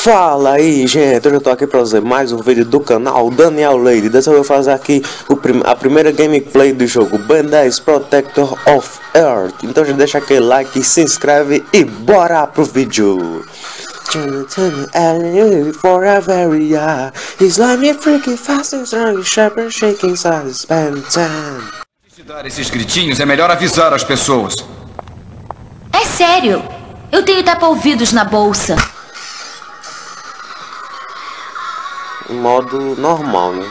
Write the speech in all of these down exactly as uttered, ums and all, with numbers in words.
Fala aí, gente, hoje eu tô aqui pra fazer mais um vídeo do canal Daniel Lady. Dessa vez eu vou fazer aqui o prim a primeira gameplay do jogo Ben dez Protector of Earth. Então já deixa aquele like, se inscreve e bora pro vídeo. For a very young, slimy, freaky, fast and strong, sharp and shaking, spend time. Se dar esses gritinhos, é melhor avisar as pessoas. É sério, eu tenho tapa-ouvidos na bolsa. Modo normal, né?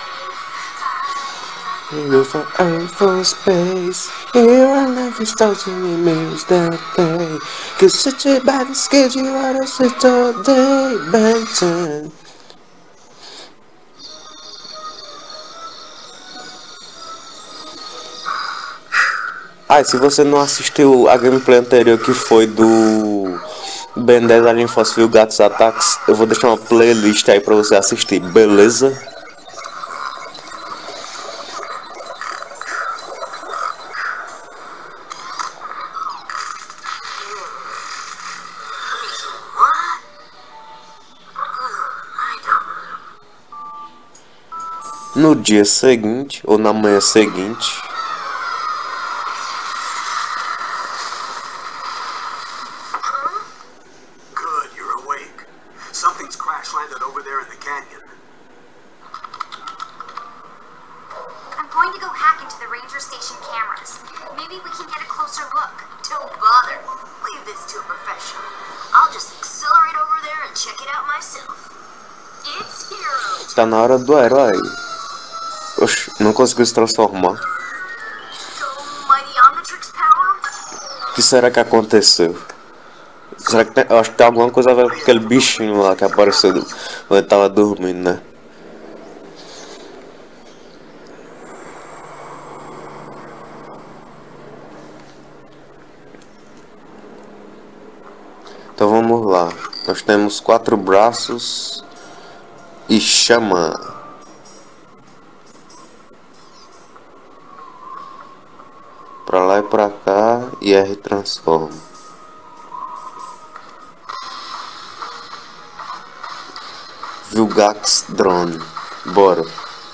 You for earth for space. Here I never starting emails that day. Cause such a bad schedule you are a sit all day, Benton. Ah, e se você não assistiu a gameplay anterior que foi do Ben dez Alien Force View Gatos Attacks, eu vou deixar uma playlist aí pra você assistir, beleza? No dia seguinte, ou na manhã seguinte, Something's crash landed over there in the canyon. I'm going to go hack into the ranger station cameras. Maybe we can get a closer look. Don't bother. Leave this to a professional. I'll just accelerate over there and check it out myself. It's Hero. Tá na hora do herói. Oxe, não conseguiu se transformar. So mighty Omnitrix power? O que será que aconteceu? Será que tem, eu acho que tem alguma coisa a ver com aquele bichinho lá que apareceu quando ele tava dormindo, né? Então vamos lá. Nós temos quatro braços e chama. Pra lá e pra cá e R transforma. Vilgax Drone, bora.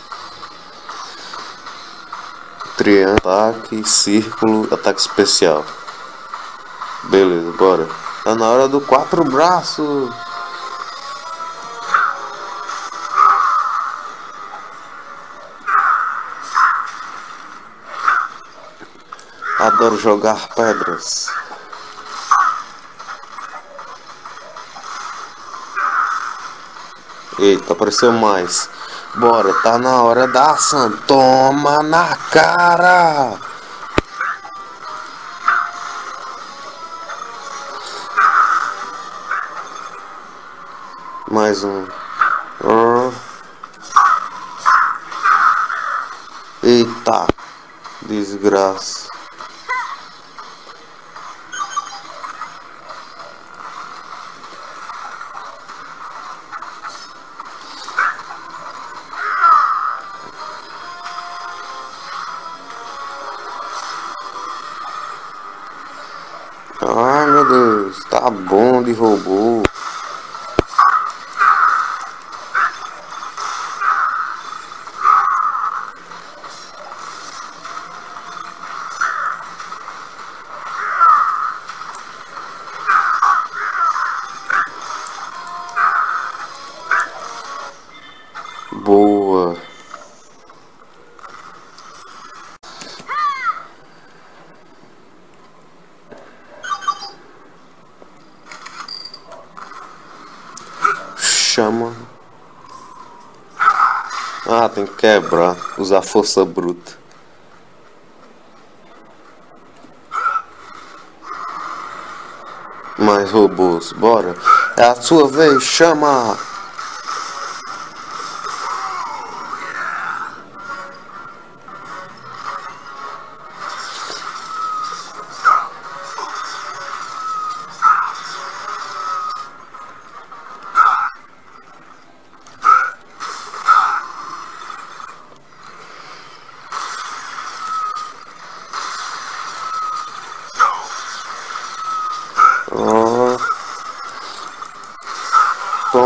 Triângulo, ataque, círculo, ataque especial. Beleza, bora. Tá na hora do quatro braços. Adoro jogar pedras. Eita, apareceu mais. Bora, tá na hora da ação. Toma na cara. Mais um. Eita, desgraça. Ai meu Deus, tá bom de robô. Boa. Chama. Ah, tem que quebrar. Usar força bruta. Mais robôs. Bora. É a sua vez. Chama.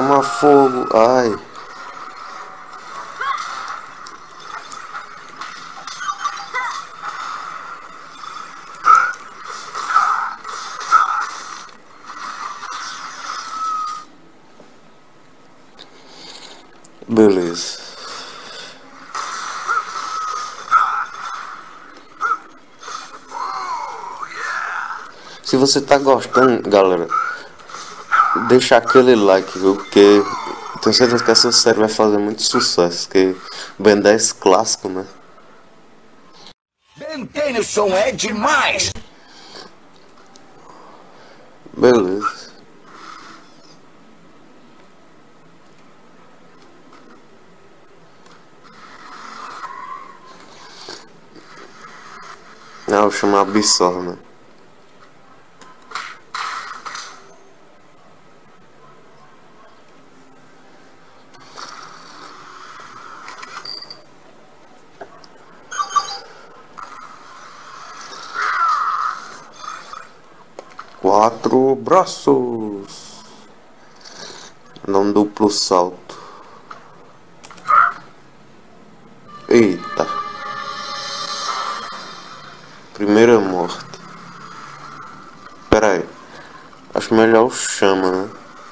Toma fogo. Ai. Beleza. Se você tá gostando, galera, deixa aquele like, viu? Porque tenho certeza que essa série vai fazer muito sucesso. Porque Ben dez clássico, né? Ben Tennyson é demais! Beleza. Ah, vou chamar Absol, né? Quatro braços. Não duplo salto. Eita. Primeira morte. Pera aí. Acho melhor o chama, né?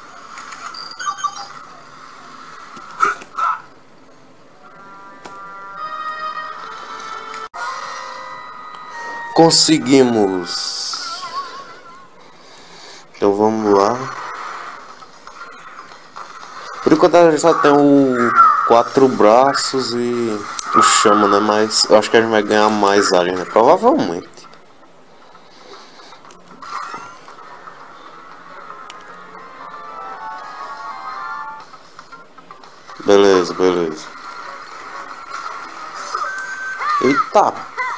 Conseguimos. Então vamos lá. Por enquanto a gente só tem o quatro braços e o chama, né? Mas eu acho que a gente vai ganhar mais área, né? Provavelmente. Beleza, beleza. Eita!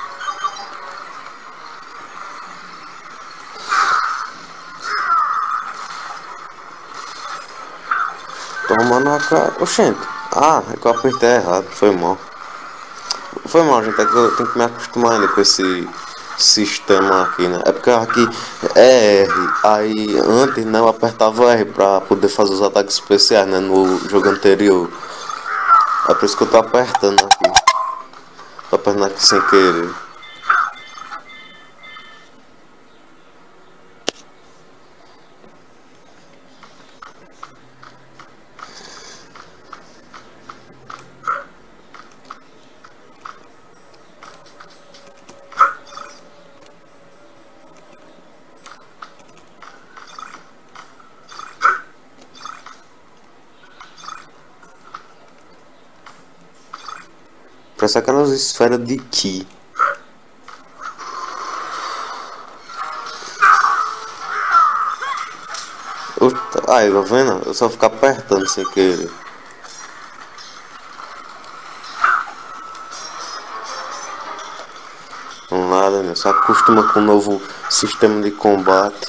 Toma na cara. Oxente. Ah, é que eu apertei errado. Foi mal. Foi mal, gente. É que eu tenho que me acostumar ainda com esse sistema aqui, né? É porque aqui é R. Aí antes, né, eu apertava R pra poder fazer os ataques especiais, né? No jogo anterior. É por isso que eu tô apertando aqui. Tô apertando aqui sem querer. Parece aquelas esferas de Ki. Aí, tá vendo? Eu só ficar apertando sem querer. Vamos lá, Daniel. Se acostuma com o novo sistema de combate.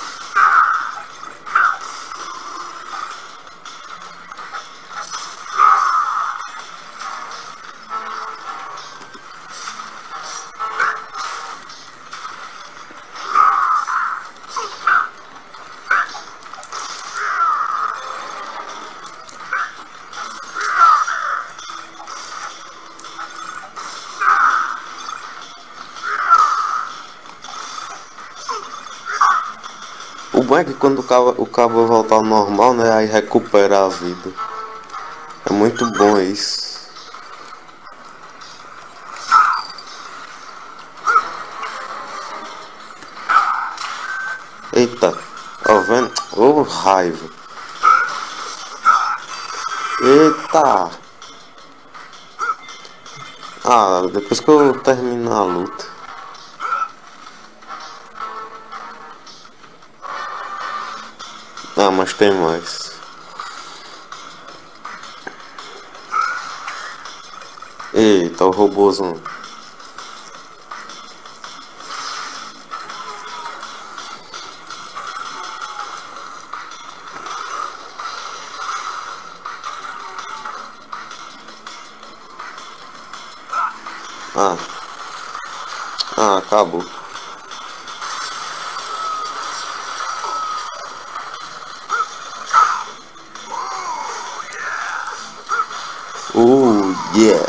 O bom é que quando o cabo, o cabo voltar ao normal, né, aí recupera a vida. É muito bom isso. Eita, ó, vendo? Ô, oh, raiva. Eita. Ah, depois que eu terminar a luta. Ah, mas tem mais. Eita, o robôzão. Ah. Ah, acabou. Yeah.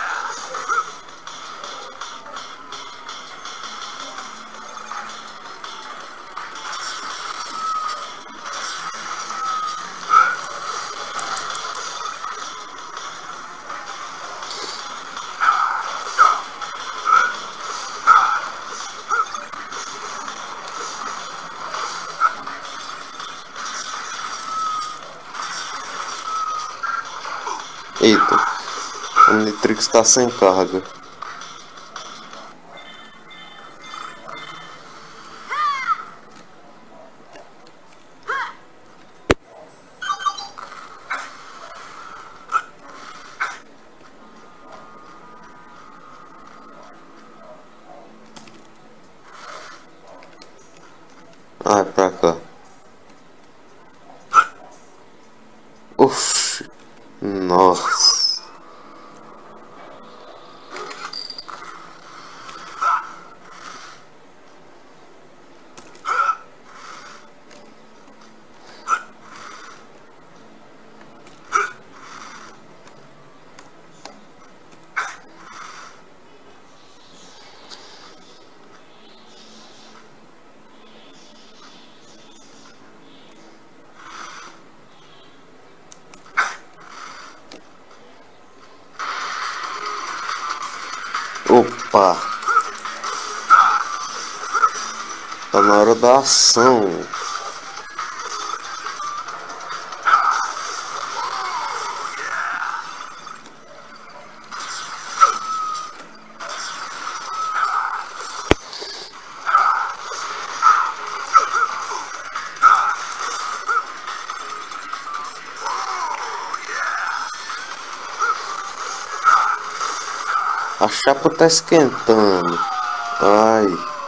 Eita, o Omnitrix está sem carga. Ah, é pra cá. Oxi. Nossa. Opa! Tá na hora da ação. A chapa tá esquentando. Ai.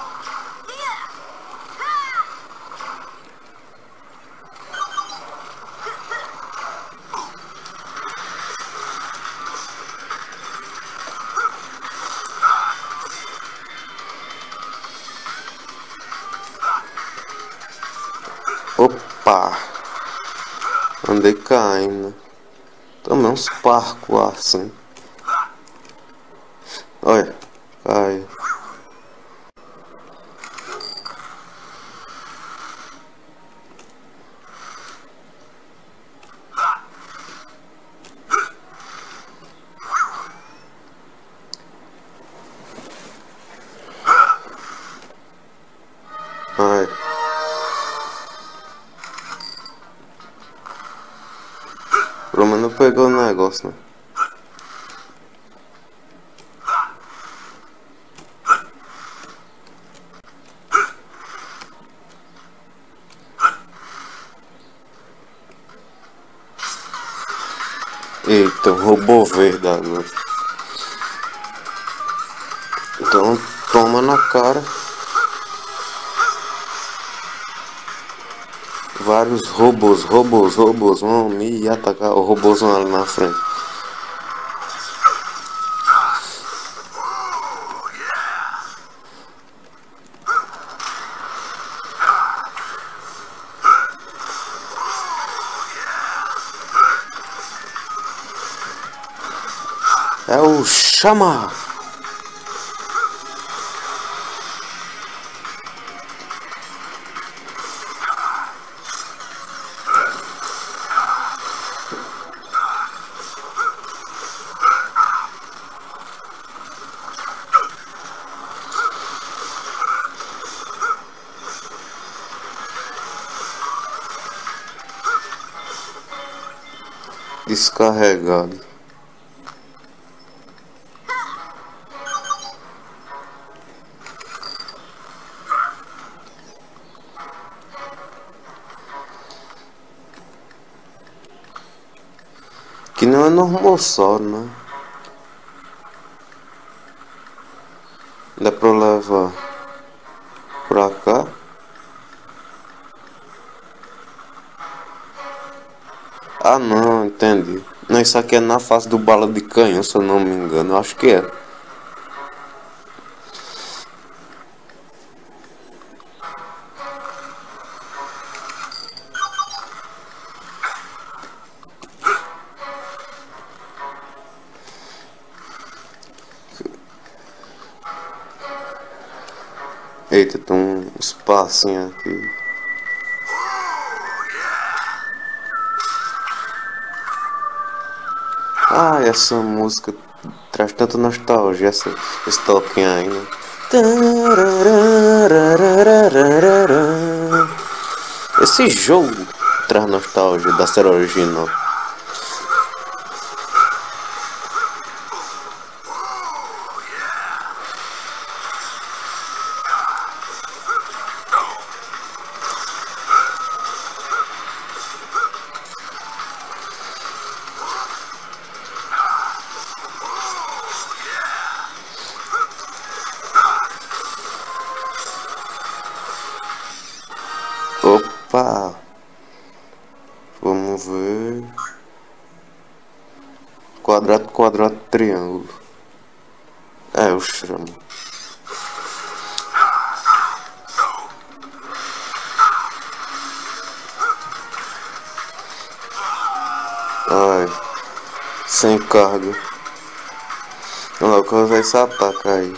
Opa. Andei caindo. Também uns parkour assim. Olha, cai. Ai. Pelo menos pegou o negócio, né? Eita, um robô verde agora. Então toma na cara. Vários robôs, robôs, robôs vão me atacar. O robôzão ali na frente. É o Chama! Descarregado. Que não é normossauro, né? Dá pra levar pra cá. Ah não, entendi. Não, isso aqui é na face do bala de canhão, se eu não me engano. Eu acho que é. Eita, tem um espacinho aqui. Ah, essa música traz tanta nostalgia, essa, esse toquinho aí, né? Esse jogo traz nostalgia da série original. Opa! Vamos ver. Quadrado, quadrado, triângulo. É, eu chamo. Ai, sem carga. Olha lá, o cara vai esse ataque aí.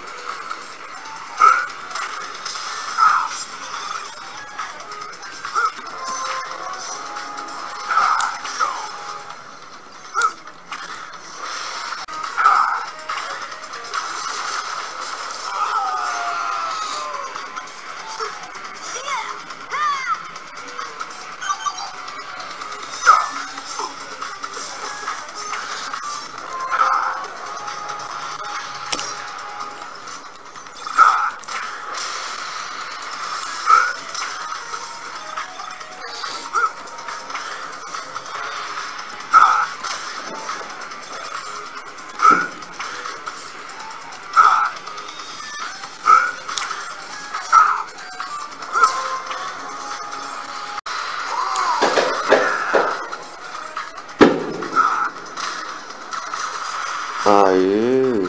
Aí,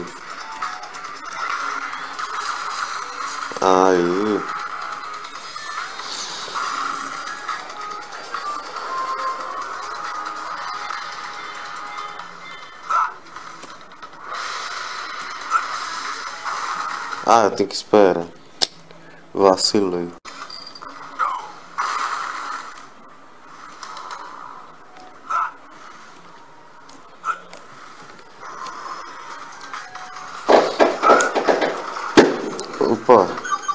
aí, ah, eu tenho que esperar. Vacilei. Opa.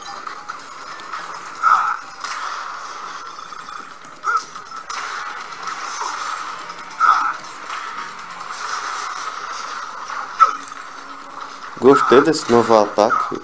Gostei desse novo ataque.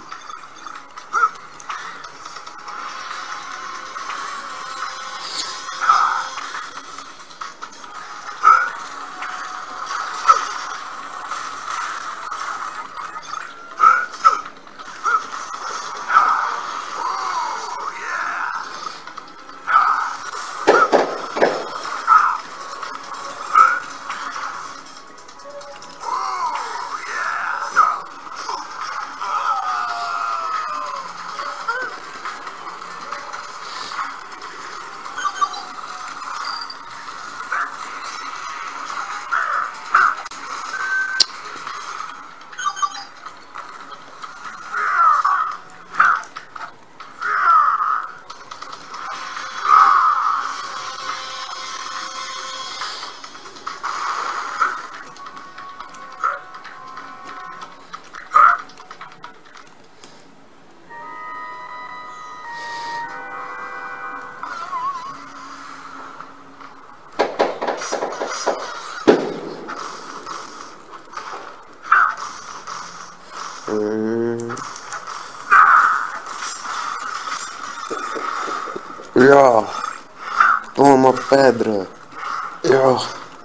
Yo. Toma pedra. Yo.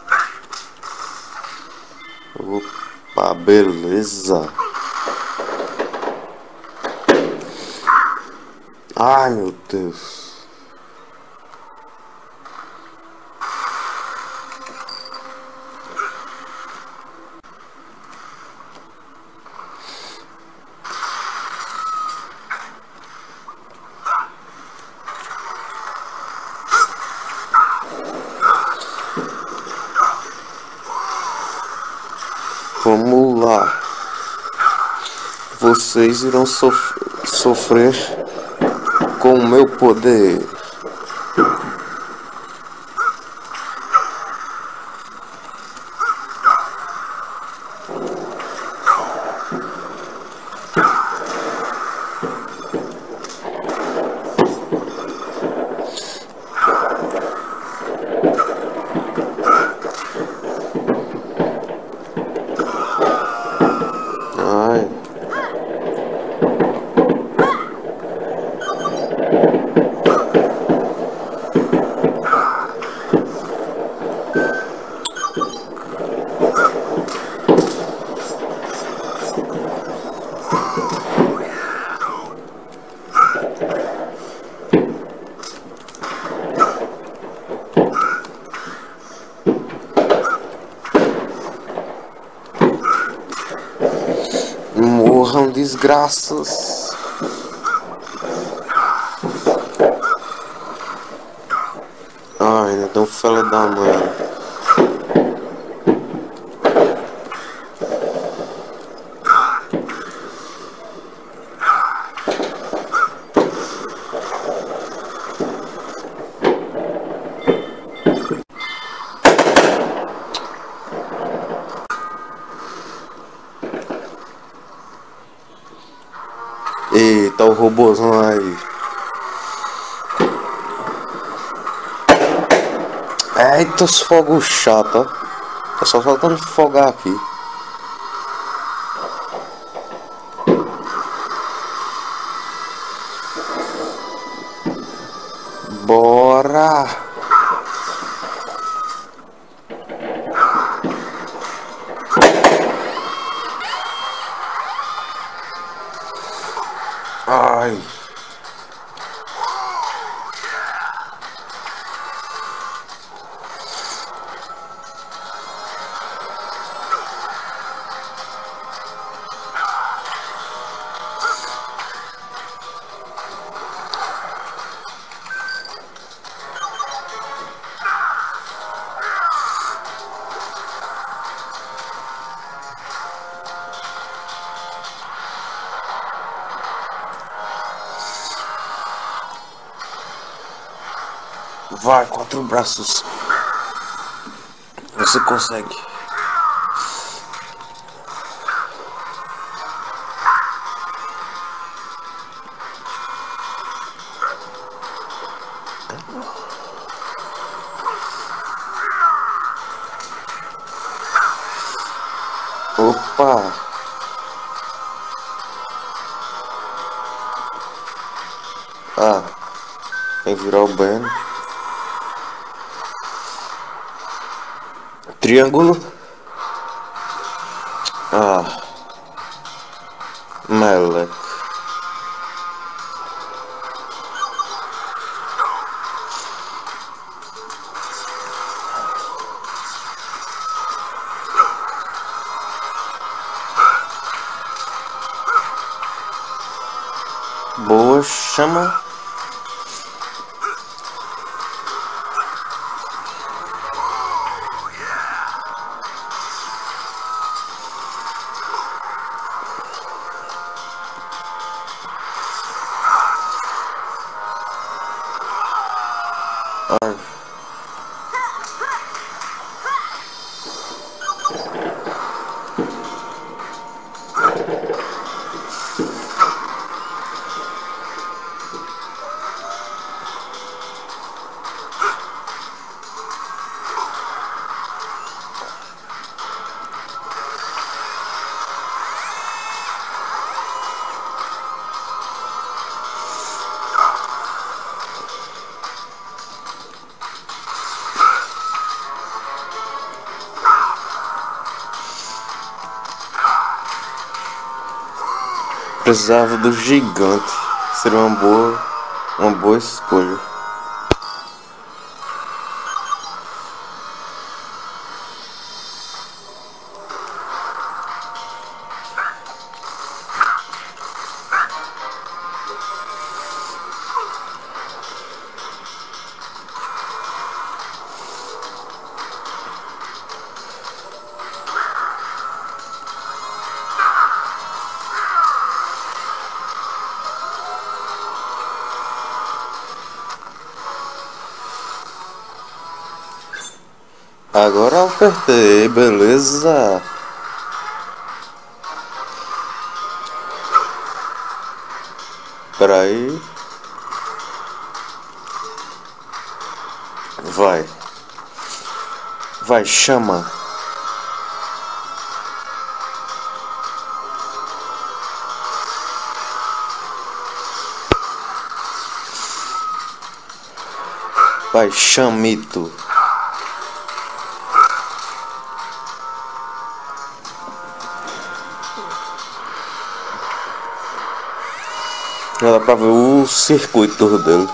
Opa, beleza. Ai, meu Deus. Vamos lá. Vocês irão sof sofrer com o meu poder. Ai. Morram, desgraças. Ai, ainda deu um fela da mãe. Eita, o robôzão aí. Eita, os fogos chatos, ó. Tá só faltando fogar aqui. Bora! Ai. Vai, quatro braços. Você consegue. Opa! Ah, tem que virar o banho. Triângulo. Ah, meleca. Boa, chama. Ai. Precisava do gigante. Seria uma boa, uma boa escolha. Agora eu apertei, beleza. Espera aí. Vai. Vai, chama. Vai, chamito. Dá pra ver o circuito dele.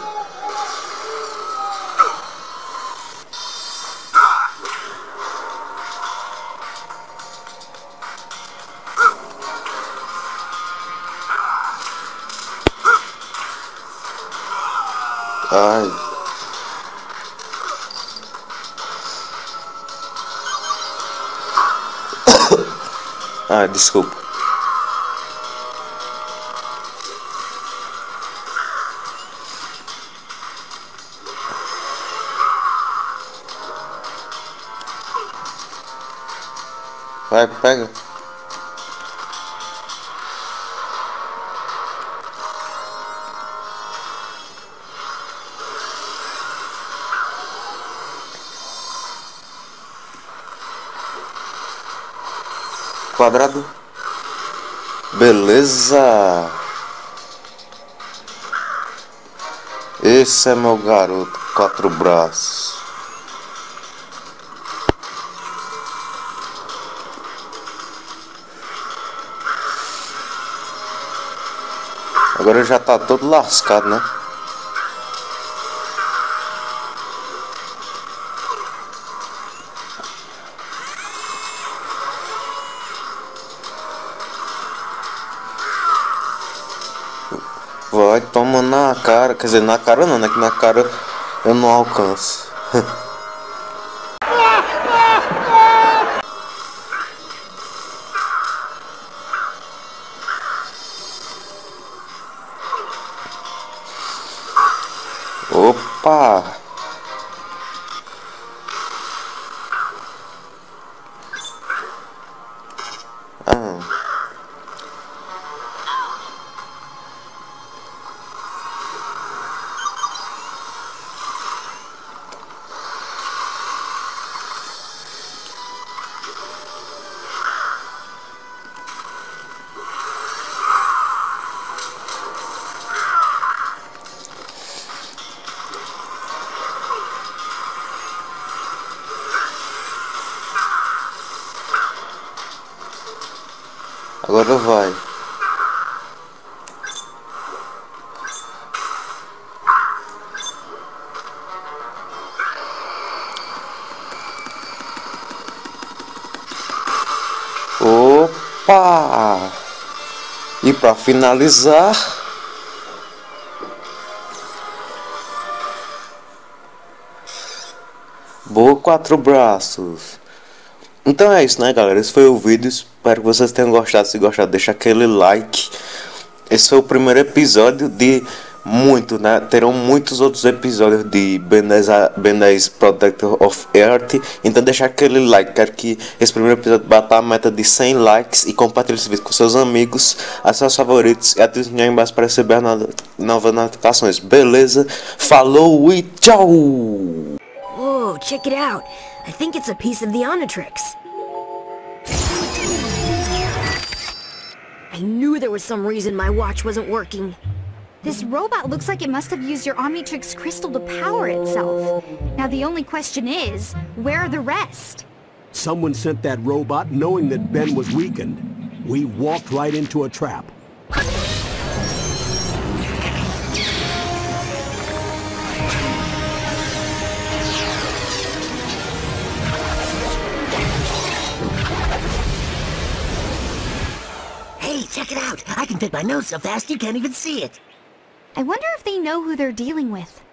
Ai. Ah, desculpa. Vai, pega. Quadrado. Beleza. Esse é meu garoto, quatro braços. Agora já tá todo lascado, né? Vai, toma na cara. Quer dizer, na cara não, né? Que na cara eu não alcanço. Opa! Ah. Agora vai. Opa! E para finalizar, boa, quatro braços. Então é isso, né, galera? Esse foi o vídeo. Espero que vocês tenham gostado. Se gostado, deixa aquele like. Esse foi o primeiro episódio de muito, né? Terão muitos outros episódios de Ben dez Protector of Earth. Então deixa aquele like. Quero que esse primeiro episódio bata a meta de cem likes. E compartilhe esse vídeo com seus amigos, a seus favoritos. E ative o sininho aí embaixo para receber as novas notificações. Beleza? Falou e tchau! Whoa, check it out. I think it's a piece of the Omnitrix. I knew there was some reason my watch wasn't working. This robot looks like it must have used your Omnitrix crystal to power itself. Now the only question is, where are the rest? Someone sent that robot knowing that Ben was weakened. We walked right into a trap. Hey, check it out! I can pick my nose so fast you can't even see it! I wonder if they know who they're dealing with.